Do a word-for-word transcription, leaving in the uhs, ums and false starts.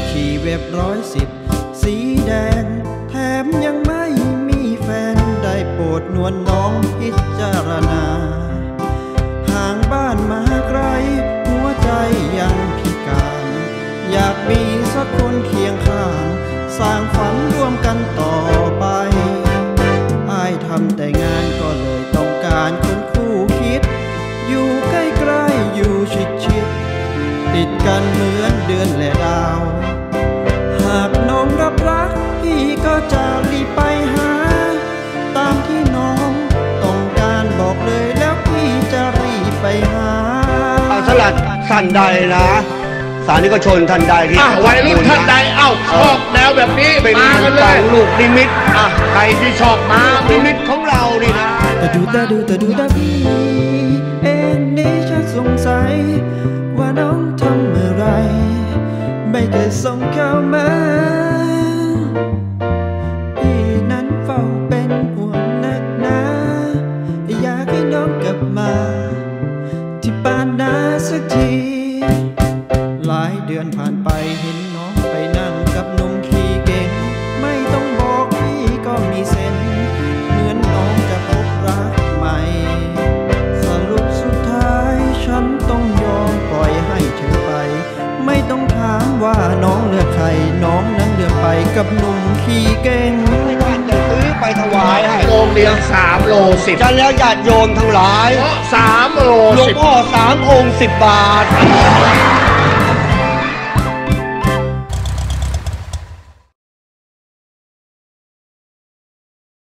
ขี่เว็บร้อยสิบสีแดงแถมยังไม่มีแฟนได้โปรดนวลน้องพิจารณาห่างบ้านมาไกลหัวใจยังพิการอยากมีสักคนเคียงข้างสร้างฝันร่วมกันต่อไปอ้ายทำแต่งานก็เลยต้องการคนคู่คิดอยู่ใกล้ๆอยู่ชิดๆติดกันเหมือนเดือนและดาวหากน้องรับรักพี่ก็จะรีบไปหาตามที่น้องต้องการบอกเลยแล้วพี่จะรีบไปหาเอาสลัดท่านใดนะสานิกชนท่านใดที่วัยรุ่นท่านใดเอ้าชอบแนวแบบนี้เป็นมากันเลยลูกนิมิตอ่ะใครที่ชอบมานิมิตของเรานี่นะแต่ดูแต่ดูแต่ดูแต่พี่เองนี่ชักสงสัยว่าน้องทำเมื่อไรไม่เคยส่งเข้ามาพี่นั้นเฝ้าเป็นห่วงนักหนาอยากให้น้องกลับมาที่บ้านนาสักทีหลายเดือนผ่านไปเห็นน้องไปนั่งกับหนุ่มขี้เก่งไม่ต้องบอกพี่ก็มีเส้นเหมือนน้องจะพบรักใหม่สรุปสุดท้ายฉันต้องยอมปล่อยให้เธอไปไม่ต้องถามว่าน้องเลือกใครน้องนั้นเลือกไปกับหนุ่มขี้เก่งไม่ว่าจะซื้อไปถวายให้โรงเรียนสามโลสิบจะแล้วญาติโยมทั้งหลายสามโลหลวงพ่อสามองค์สิบบาท